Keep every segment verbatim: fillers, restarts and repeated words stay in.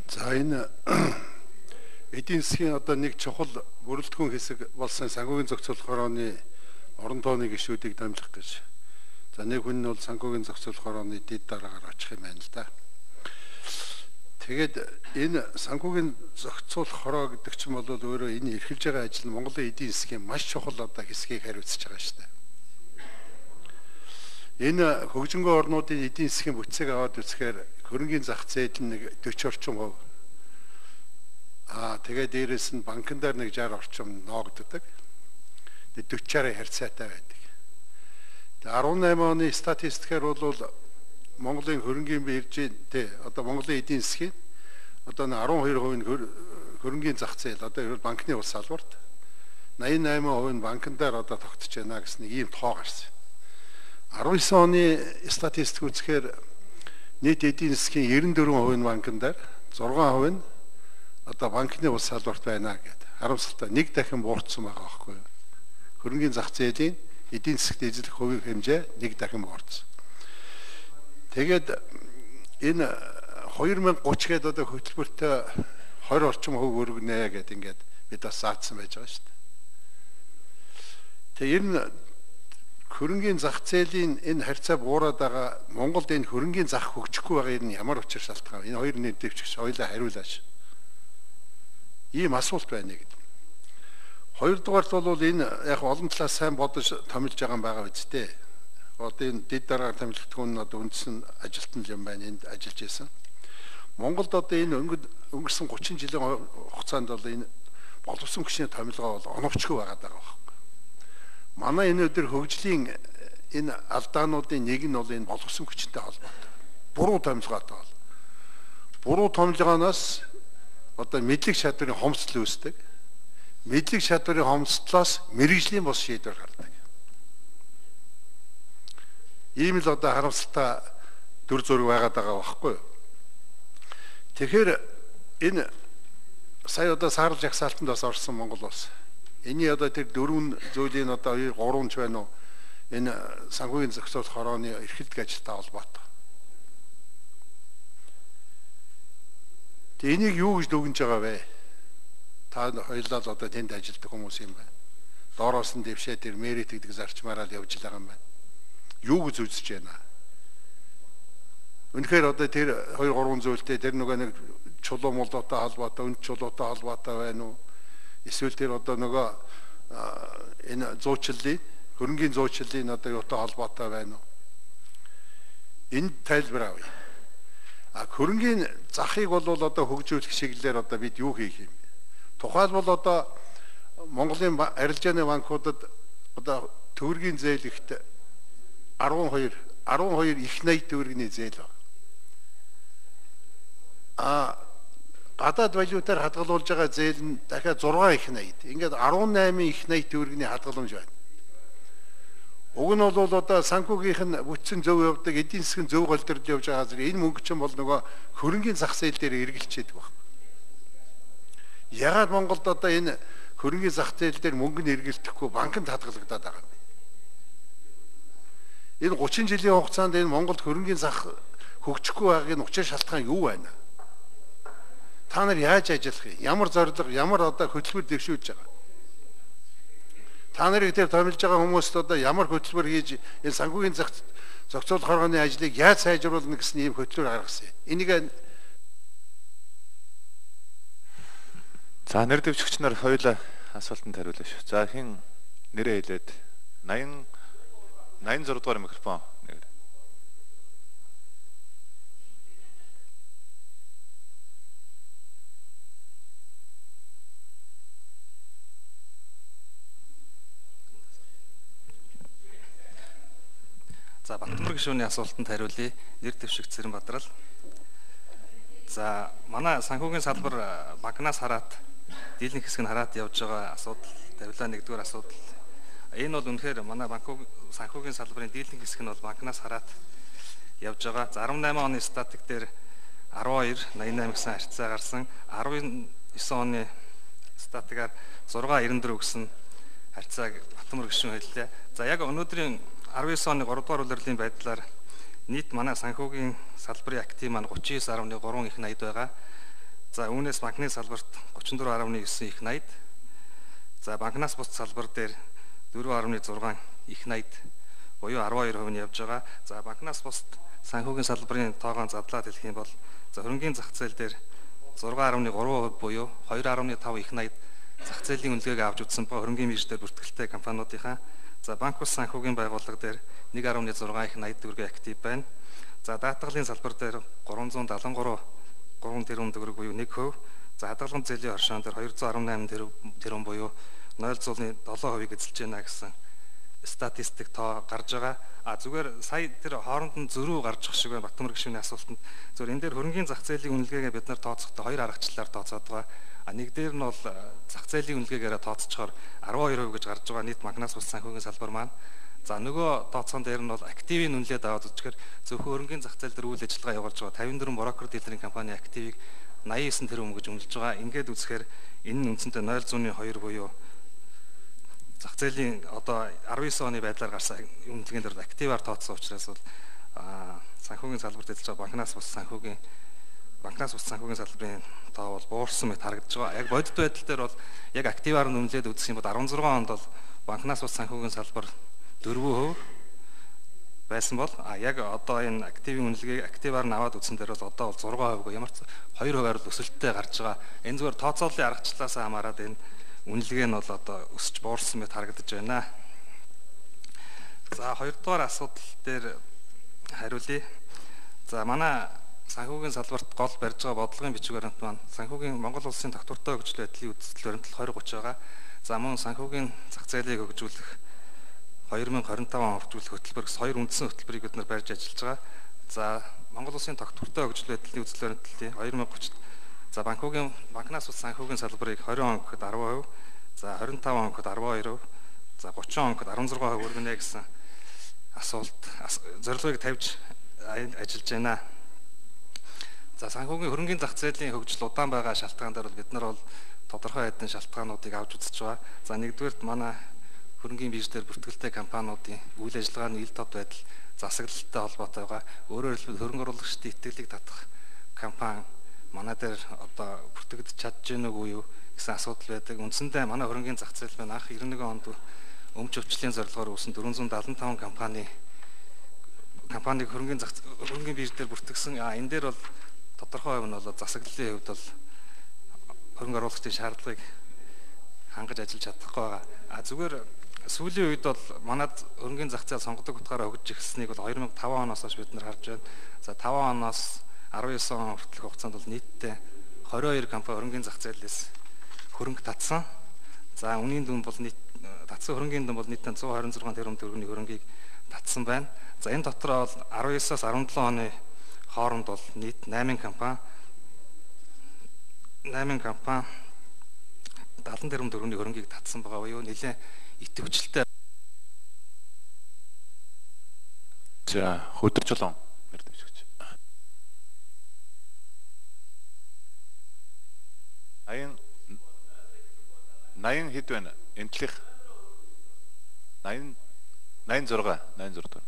За энэ эдийн засгийн одоо нэг чухал бүрэлдэхүүн хэсэг болсон санхүүгийн зохицуулах хорооны орон тооны гишүүдийг дамжих гэж. За нэг хүн нь бол санхүүгийн зохицуулах хорооны дэд дараагаар очих юм байна л да. Тэгээд энэ санхүүгийн зохицуулах хороо гэдэг чинь бол өөрөө энэ эрхэлж байгаа ажил нь Монголын эдийн засгийн маш чухал одоо хэсгийг хариуцж байгаа шүү дээ. Энэ хөгжингөө орнуудын эдийн засгийн бүтцийг аваад үзэхээр хөрөнгөний зах зээл нь дөрвөн орчим хувь. Аа тэгээд дээрэс нь банкнаар нэг шестьдесят орчим ноогддог. Тэгээд forty-аар харьцаатай байдаг. Тэгээд eighteen оны статистикээр бол Монголын хөрөнгөний биржийн тэ одоо Монголын эдийн засгийн одоо twelve percent хөрөнгөний зах зээл одоо ерөөл банкны улс салбарт eighty-eight percent банкнаар одоо тогтож байна гэсэн нэг ийм тоо гарсан. nineteen оны статистик үзэхээр нийт эдийн засгийн ninety-four percent банкнаар six percent нь одоо банкны улс салбарт байна гэдэг. Харамсалтай нэг дахин буурсан байгаа байхгүй юу? Хөрөнгөний зах зээлийн эдийн засгт эзлэх хувийн хэмжээ нэг дахин буурсан. Тэгээд энэ twenty thirty гээд одоо хөтөлбөртөө twenty орчим хувь өргөнэ гэдэг ингээд бид бас заасан байж байгаа шүү дээ. Тэгээд энэ хөрөнгөний зах зээлийн энэ харьцаа буураад байгаа Монголд энэ хөрөнгөний зах хөгжихгүй байгаа нь ямар учир шалтгаан вэ? Энэ хоёр нэг дэвчгч хоёулаа хариулаач. Ийм асуулт байна гэдэг. Хоёрдугаарт бол энэ яг олон талаас сайн бодож томилж байгаа юм байгаа үстэй. Одоо энэ дэд дараагаар томилогдох нь одоо үндсэн ажилтан юм байна. Энд ажиллаж байсан. Монголд одоо энэ өнгөрсөн thirty жилийн хугацаанд бол энэ боловсон хүчний томилгоо бол оновчгүй байгаад байгаа байна. Манай энэ өдөр хөгжлийн энэ алдаануудын нэг нь бол энэ боловсон хүчтэй холбоотой. Буруу томилгоотой бол. Буруу томилгооноос одоо мэдлэг чадварын хомсдол үүсдэг. Мэдлэг чадварын хомсдлоос мэрэгжлийн бос шийдвэр гардаг. Ийм л одоо харамсалтай дүр зураг байгаад байгаа байхгүй юу? Тэгэхээр энэ сая одоо саарл жагсаалтанд бас орсон Монгол улс. Эний одоо тэр дөрвөн зүйлийн одоо гурван ч байна уу? Энэ санхүүгийн зохицуулах хорооны эрхэлдэг ажилтай холбоотой. Тэ энийг юу гэж дүгнэж байгаа вэ? Та хоёулаа л одоо тэнд ажилладаг хүмүүс юм байна. Доороос нь дэвшээ тэр мэрит гэдэг зарчмаараа л явж байгаа юм байна. Юу гэж үзэж байна? Үнэхээр одоо тэр two three зүйлтэй тэр нөгөө нэг чулуу молдоотой холбоотой, үнд чулуутай холбоотой байна уу? Эсвэл тэр одоо нөгөө энэ зуучлалын хөрөнгөний зуучлалын одоо юутай холбоотой байна уу? Энд тайлбар авъя. А хөрөнгөний захыг бол одоо хөгжүүлэх чиглэлээр одоо бид юу хийх юм? Тухайлбал одоо Монголын арилжааны банкудад одоо төгрөгийн зээл ихт twelve twelve их eighty төгрөгийн зээл байна. А гадаад валютаар хадгалуулж байгаа зээл нь дахиад six их eighty. Ингээд eighteen их eighty төгрөгийн хадгаламж байна. Уг нь бол одоо санхүүгийнх нь бүтцэн зөв явдаг, эдийн засгийн зөв голдорд явж байгаа зэрэг энэ мөнгө чинь бол нөгөө хөрөнгөний зах зээл дээр эргэлжээд байна. Ягаад Монголд одоо энэ хөрөнгөний зах зээл дээр мөнгө нь эргэлдэхгүй банкнд хадгалагдаад байгаа юм бэ? Энэ thirty жилийн хугацаанд энэ Монголд хөрөнгөний зах хөгжихгүй байгааг нь учир шалтгаан юу байна? Та нар яаж ажиллах юм? Ямар зорилго, ямар одоо хөтөлбөр дэвшүүлж байгаа? Та нарыг тэр томилж байгаа хүмүүст одоо ямар хөтөлбөр хийж энэ санхүүгийн зах зохицуулах хорооны ажлыг яаж сайжруулна гэсэн ийм хөтөлбөр гаргасан. Энийг за нэр дэвшигч нар хоёулаа асуултанд хариулъя шүү. За хин нэрээ хэлээд eighty eighty-six дугаар микрофон нэр. За Баттамар гишүүний асуултанд хариулъя. Нэр дэвшигч Цэрэн Бадрал. За манай санхүүгийн салбар банкнаас хараад дийлэнх хэсэг нь хараад явж байгаа асуудал тавилаа нэгдүгээр асуудал. Энэ бол үнэхээр манай банк санхүүгийн салбарын дийлэнх хэсэг нь бол банкнаас хараад явж байгаа. За eighteen оны статик дээр twelve ninety-eight гэсэн харьцаа гарсан. nineteen оны статикаар six ninety-four гэсэн харьцааг Баттамар гишүүн хэллээ. За яг өнөөдрийн nineteen оны three дугаар улирлын байдлаар нийт манай санхүүгийн салбарын актив маань thirty-nine point three их eighty байгаа. За үүнээс банкны салбарт гучин дөрвөн гаруй девять их найд. За банкнаас бус салбар дээр дөрвөн гаруй зургаан их найд буюу арван хоёр хувь нь явж байгаа. За банкнаас бус санхүүгийн салбарын тоогоон задлаад хэлэх юм бол за хөрөнгөний зах зээл дээр зургаан гаруй гурван хувь буюу хоёр гаруй тав их найд зах зээлийн үнэлгээг авч үзсэн ба хөрөнгөний биржээр бүртгэлтэй компаниудынхаа за банк бус санхүүгийн байгууллага дээр нэг гаруй зургаан их найд төгрөгийн актив байна. За даатгалын салбар дээр гурван зуун даатгалан гурван гурван тэрбум төгрөг буюу нэг хувь. За хадгалан зээлийн оршин дээр хоёр зуун арван найман тэрбум буюу ноёл зууны долоон хувийг эзэлж байна гэсэн статистик тоо гарч байгаа. А зүгээр сая тэр хооронд нь зөрүү гарч ах шиг байна Баттамар гишүүний асуултанд. Зүгээр энэ дээр хөрөнгөний зах зээлийн үнэлгээгээ бид нар тооцохдоо хоёр аргачлалаар тооцоод байгаа. А нэг дээр нь бол зах зээлийн үнэлгээгээр тооцохоор арван хоёр хувь гэж гарч байгаа нийт банкнаас бус санхүүгийн салбар маань. За нөгөө тооцоон дээр нь бол активийг үнэлээд аваад үзчихээр зөвхөн хөрөнгөний зах зээл дээр үйл ажиллагаа явуулж байгаа тавин дөрвөн брокер дилерийн компани активийг наян девять тэрбум гэж үнэлж байгаа. Ингээд үзэхээр энэ нь үндсэндээ ноёл зууны хоёр буюу зах зээлийн одоо арван девять оны байдлаар гарсан үнэлгээнд дээр активаар тооцсон учраас бол санхүүгийн салбарт ажиллаж байгаа банкнаас бус санхүүгийн банкнаас бус санхүүгийн салбарын тоо бол буурсан мэт харагдаж байгаа. Яг бодит байдал дээр бол яг активаар нь үнэлээд үзэх юм бол арван зургаан онд бол банкнаас бус санхүүгийн салбар дөрвөн хувь байсан бол а яг одоо энэ активийн үнэлгээг активаар нь аваад үзсэн дээр бол одоо бол зургаан хувь ямар ч хоёр хувиар л өсөлттэй гарч байгаа. Энэ зүгээр тооцооллын аргачлалаас хамаарат энэ үнэлгээ нь бол одоо өсч буурсан мэт харагдаж байна. За хоёрдугаар асуудал дээр хариулъя. За манай санхүүгийн салбарт гол барьж байгаа бодлогын бичиг баримт маань санхүүгийн Монгол улсын тогтвортой хөгжил байдлын үзэл баримтлал двадцать гуйж байгаа. За мөн санхүүгийн зах зээлийг хөгжүүлэх две тысячи двадцать пять он хөгжүүлэх хөтөлбөр гэсэн хоёр үндсэн хөтөлбөрийг бид нар барьж ажиллаж байгаа. За Монгол улсын тогтвортой хөгжил байдлын үзэл баримтлалын две тысячи тридцать за банкугийн банкнаас ус санхүүгийн салбарыг двадцать он гэхэд арван хувь, за двадцать пять он гэхэд арван хоёр хувь, за тридцать он гэхэд арван зургаан хувь өргөнэ гэсэн асуулт зорилгыг тавьж ажиллаж байна. За санхүүгийн хөрөнгөний зах зээлийн хөгжил удаан байгаа шалтгаан дээр бид нар бол тодорхой хэдэн шалтгаануудыг авч үзэж байгаа. За нэгдүгээрт манай хөрөнгөний биржээр бүртгэлтэй компаниудын үйл ажиллагааны ил тод байдал засаглалтай холбоотой байгаа. Өөрөөр хэлбэл хөрөнгө оруулагчдын итгэлийг татах компани манай дээр одоо бүртгэж чадж гэнэ үгүй юу гэсэн асуудал байдаг. Үндсэндээ манай хөрөнгөний зах зээл маань анх девяносто онд өмч өвчлийн зорилгоор үүсэн дөрвөн зуун седемдесет пять компани компаниг хөрөнгөний зах хөрөнгөний биржээр бүртгэсэн. А энэ дээр бол тодорхой хувь нь бол засаглалын хувьд бол хөрөнгө оруулагчдын шаардлагыг хангаж ажиллаж чадахгүй байгаа. А зүгээр сүүлийн үед бол манад хөрөнгөний зах зээл сонгодог утгаараа хөгжиж эхэлснийг бол две тысячи пять оноос хойш бид нар харж байна. За пять оноос десять он хүртэлх хугацаанд бол нийтдээ двадцать two компани хөрөнгөний зах зээлээс хөрөнгө татсан. За үнийн дүн бол нийт татсан хөрөнгөний дүн бол нийтдээ one twenty-six тэрбум төгрөгийн хөрөнгийг татсан байна. За энэ дотор бол nineteen-аас seventeen оны хооронд бол нийт eight компани eight компани seventy тэрбум төгрөгийн хөрөнгийг татсан байгаа буюу нэлээд идэвхжэлтэй. За хөдөржлөн мэрдэвчгч. Аян наян хэд байна? Энтлих наян наян зурга наян зурдаг.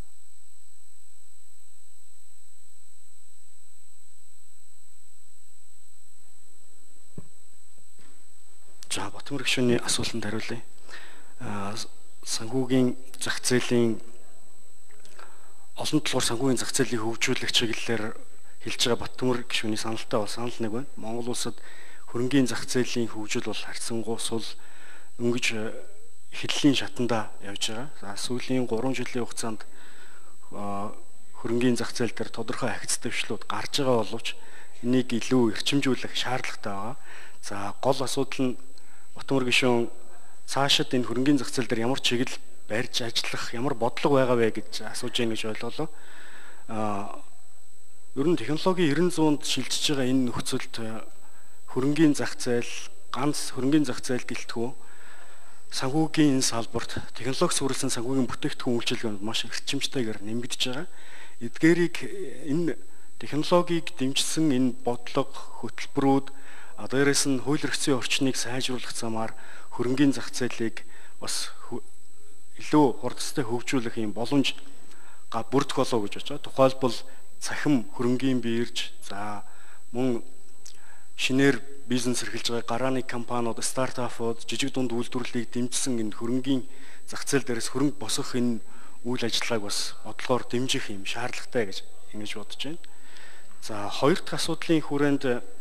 За Батмөр гишүүний асуултанд хариулъя. Санхүүгийн зах зээлийн олон талаар санхүүгийн зах зээлийг хөгжүүлэх чиглэлээр хэлж байгаа Батмөр гишүүний саналтай бол санал нэг байна. Монгол улсад хөрөнгөний зах зээлийн хөгжил бол харьцангуй сул өнгөж эхлэлийн шатанда явж байгаа. За сүүлийн three жилийн хугацаанд хөрөнгөний зах зээл дээр тодорхой ахиц дэвшлүүд гарч байгаа боловч энийг илүү эрчимжүүлэх шаардлагатай байгаа. За гол асуудал нь Батмөр гишүүн цаашид энэ хөрөнгөний зах зээл дээр ямар чиглэл барьж ажиллах, ямар бодлого байгаа вэ гэж асууж байна гэж ойлголоо. Аа ер нь технологийн нine hundred шилжиж байгаа энэ нөхцөлд хөрөнгөний зах зээл ганц хөрөнгөний зах зээл гэлтгүү санхүүгийн салбарт технологи суурилсан санхүүгийн бүтээгдэхүүн үйлчилгээнд маш эрчимжтэйгээр нэмэгдэж байгаа. Эдгээрийг энэ технологиг дэмжсэн энэ бодлого хөтөлбөрүүд а дээрээс нь хууль эрхцийн орчныг сайжруулах замаар хөрөнгөний зах зээлийг бас илүү хурдтай хөгжүүлэх юм боломж бүрдэх болов гэж бодож байгаа. Тухайлбал цахим хөрөнгөний бирж, за мөн шинээр бизнес эрхэлж байгаа гарааны компаниуд, стартапууд, жижиг дунд үйлдвэрлэлийг дэмжсэн энэ хөрөнгийн зах зээл дээрээс хөрөнгө босгох энэ үйл ажиллагааг бас бодлогоор дэмжих юм шаардлагатай гэж ингэж бодож байна. За хоёр дахь асуудлын хүрээнд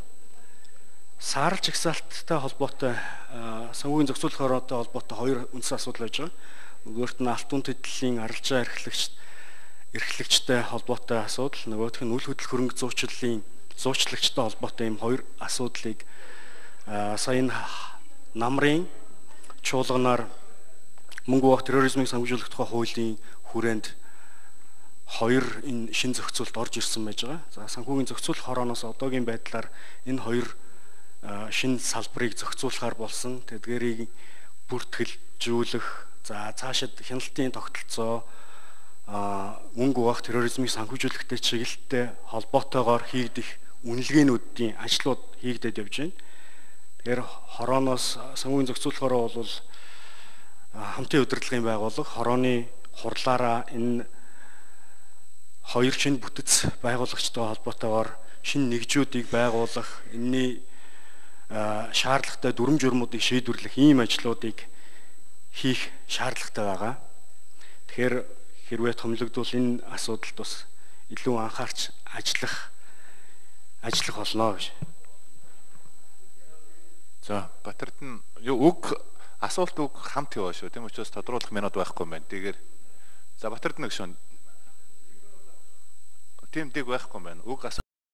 саарл жагсаалттай холбоотой санхүүгийн зохицуулах хороотой холбоотой хоёр үндсэн асуудал байж байгаа. Нөгөөрт нь алтун тэтгэлийн арилжаа эрхлэгч эрхлэгчтэй холбоотой асуудал, нөгөөх нь үл хөдлөх хөрөнгө зуучлалын зуучлагчтай холбоотой ийм хоёр асуудлыг сая энэ намрын чуулганаар мөнгө уух терроризмыг санхүүжүүлэх тухай хуулийн хүрээнд хоёр энэ шин зохицуулт орж ирсэн байж байгаа. За санхүүгийн зохицуулах хорооноос одоогийн байдлаар энэ хоёр шин салбарыг зохицуулахаар болсон. Тэдгээрийг бүртгэлжүүлэх, за цаашид хяналтын тогтолцоо мөнгө уух терроризмыг санхүүжүүлэхтэй чиглэлтэй холбоотойгоор хийгдэх үнэлгээнүүдийн ажлууд хийгдээд явж байна. Тэгэхээр хорооноос санхүүгийн зохицуулахаараа бол хамтын удирдлагын байгууллага хорооны хурлаараа энэ хоёр шинэ бүтэц байгуулагчтай холбоотойгоор шинэ нэгжүүдийг байгуулах, энэний шаардлагатай дүрм журмуудыг шийдвэрлэх ийм ажлуудыг хийх шаардлагатай байгаа. Тэгэхээр хэрвээ томилогдвол энэ асуудалд бас илүү анхаарч ажиллах ажиллах болно гэж. За Батэрд нь үг асуулт үг хамт яваа шүү. Тийм учраас тодруулах минут байхгүй юм байна. Тэгэхээр за Батэрд нэг шон. Тийм дэг байхгүй юм байна. Үг асуулт